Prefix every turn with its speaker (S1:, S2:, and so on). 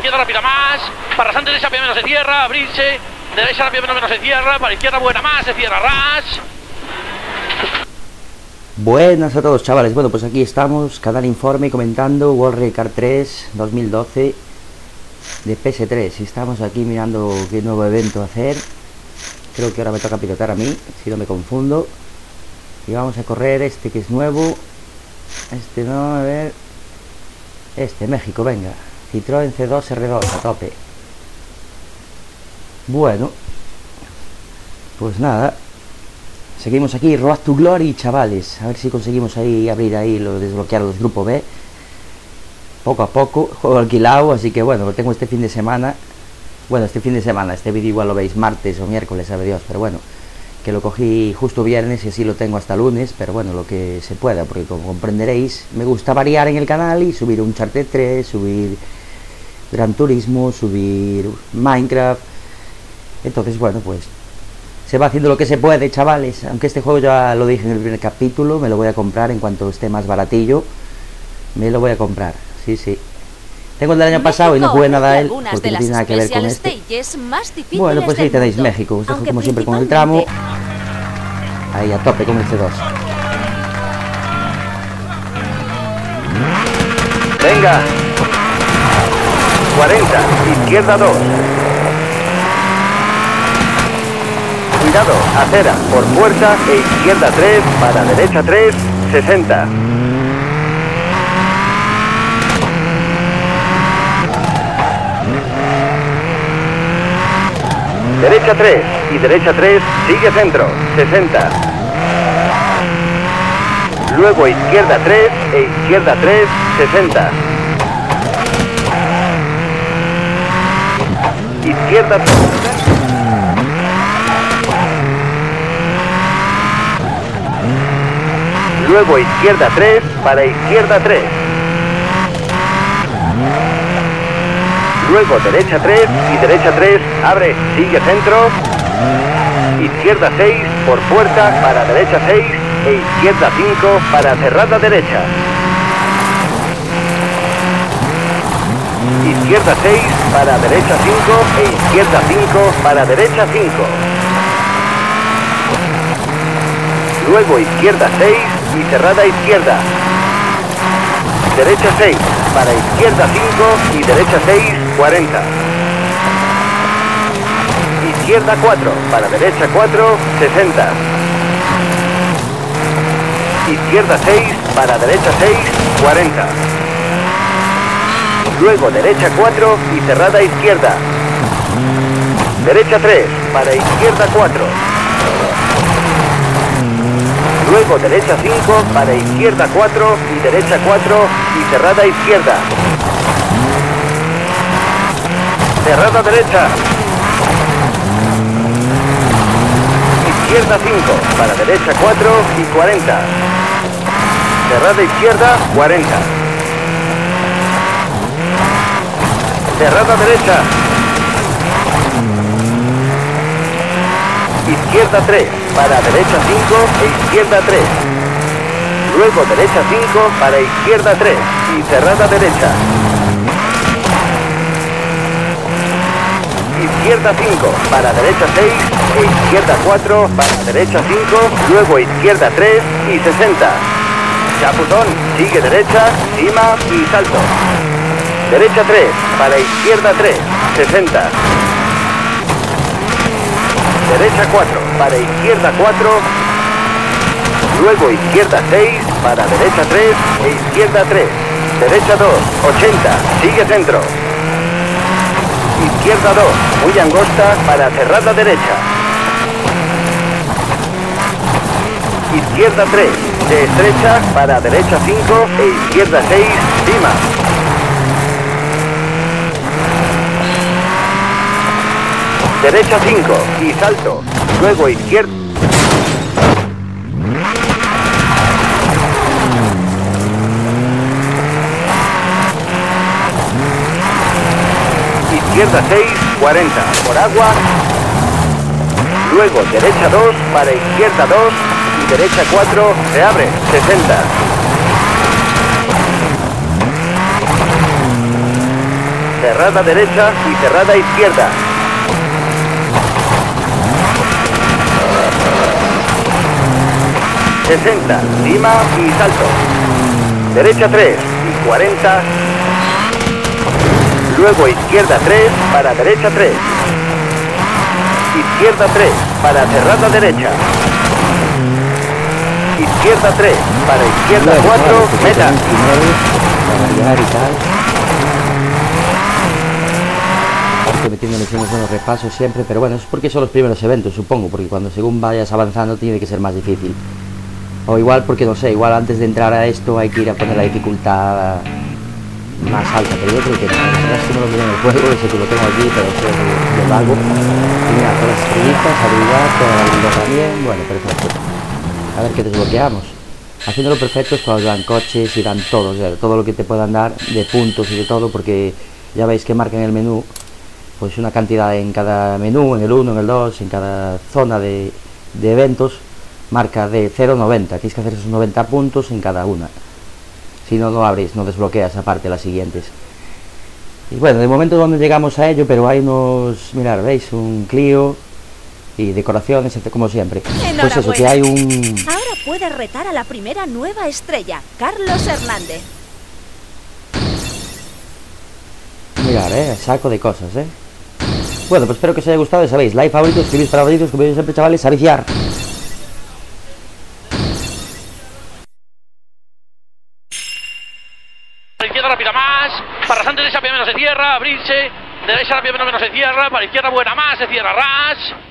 S1: izquierda rápida más, para rasante derecha menos se cierra, abrirse, derecha rápida menos se cierra, para izquierda buena más, se cierra ras.
S2: Buenas a todos, chavales. Bueno, pues aquí estamos, Canal Informe, comentando World Rally Car 3 2012 de PS3. Y estamos aquí mirando qué nuevo evento hacer. Creo que ahora me toca pilotar a mí, si no me confundo. Y vamos a correr este que es nuevo. Este no, a ver. Este, México, venga. Citroën C2 R2, a tope. Bueno, pues nada. Seguimos aquí, Road to Glory, chavales. A ver si conseguimos ahí abrir ahí, desbloquear los grupos B. Poco a poco, juego alquilado, así que bueno, lo tengo este fin de semana. Bueno, este fin de semana, este vídeo igual lo veis martes o miércoles, sabe Dios. Pero bueno, que lo cogí justo viernes y así lo tengo hasta lunes. Pero bueno, lo que se pueda, porque como comprenderéis, me gusta variar en el canal y subir un Uncharted 3, subir Gran Turismo, subir Minecraft. Entonces bueno, pues se va haciendo lo que se puede, chavales. Aunque este juego ya lo dije en el primer capítulo, me lo voy a comprar en cuanto esté más baratillo. Me lo voy a comprar, sí, sí. Tengo el del año pasado y no jugué nada a él, porque no tiene nada que ver con este. Bueno, pues ahí tenéis México. Os dejo como siempre con el tramo. Ahí a tope con el C2.
S3: Venga. 40, izquierda 2. Cuidado, acera, por puerta e izquierda 3, para derecha 3, 60. Derecha 3 y derecha 3, sigue centro, 60. Luego izquierda 3 e izquierda 3, 60. Izquierda 3. Luego izquierda 3, para izquierda 3. Luego derecha 3 y derecha 3, abre, sigue centro. Izquierda 6, por puerta, para derecha 6 e izquierda 5, para cerrada derecha. Izquierda 6, para derecha 5 e izquierda 5, para derecha 5. Luego izquierda 6 y cerrada izquierda. Derecha 6, para izquierda 5 y derecha 6, 40. Izquierda 4, para derecha 4, 60. Izquierda 6, para derecha 6, 40. Luego derecha 4 y cerrada izquierda. Derecha 3, para izquierda 4. Luego derecha 5, para izquierda 4 y derecha 4 y cerrada izquierda. Cerrada derecha. Izquierda 5, para derecha 4 y 40. Cerrada izquierda, 40. Cerrada derecha. Izquierda 3, para derecha 5 e izquierda 3. Luego derecha 5, para izquierda 3 y cerrada derecha. Izquierda 5, para derecha 6 e izquierda 4, para derecha 5, luego izquierda 3 y 60. Chapuzón, sigue derecha, cima y salto. Derecha 3, para izquierda 3, 60. Derecha 4, para izquierda 4. Luego izquierda 6, para derecha 3 e izquierda 3. Derecha 2, 80, sigue centro. Izquierda 2, muy angosta, para cerrada derecha. Izquierda 3, de estrecha, para derecha 5 e izquierda 6, cima. Derecha 5 y salto. Luego izquierda. Izquierda 6, 40, por agua. Luego derecha 2, para izquierda 2 y derecha 4, se abre, 60. 60. cerrada derecha y cerrada izquierda. ...60, cima y salto. Derecha 3 y 40. Luego izquierda 3 para derecha 3. Izquierda 3 para cerrada derecha. Izquierda 3 para izquierda 4, meta.
S2: Para llegar y tal. Estoy metiéndoles unos buenos repasos siempre, pero bueno, eso es porque son los primeros eventos, supongo, porque cuando según vayas avanzando tiene que ser más difícil. O igual porque, no sé, igual antes de entrar a esto hay que ir a poner la dificultad más alta, pero yo creo que no. La verdad es que no lo miré en el juego, sé que lo tengo aquí, pero eso es de vago. Y mira, todas las estrellitas, habilidad, toda la habilidad también, bueno, perfecto. A ver qué desbloqueamos. Haciéndolo perfecto es cuando dan coches y dan todo, o sea, todo lo que te puedan dar de puntos y de todo, porque ya veis que marca en el menú pues una cantidad en cada menú, en el 1, en el 2, en cada zona de eventos, marca de 0 a 90, tienes que hacer esos 90 puntos en cada una, si no, no abres, no desbloqueas aparte las siguientes. Y bueno, de momento no llegamos a ello, pero hay unos, mirad, veis, un Clio y decoraciones, como siempre. Pues eso, que hay un...
S4: Ahora puedes retar a la primera nueva estrella, Carlos Hernández.
S2: Mirad, saco de cosas, Bueno, pues espero que os haya gustado, ya sabéis, like, favoritos, suscribiros para favoritos, como siempre, chavales, a viciar.
S1: Izquierda rápida más, para rasante derecha menos se cierra, abrirse, derecha rápida menos se cierra, para izquierda buena más, se cierra ras.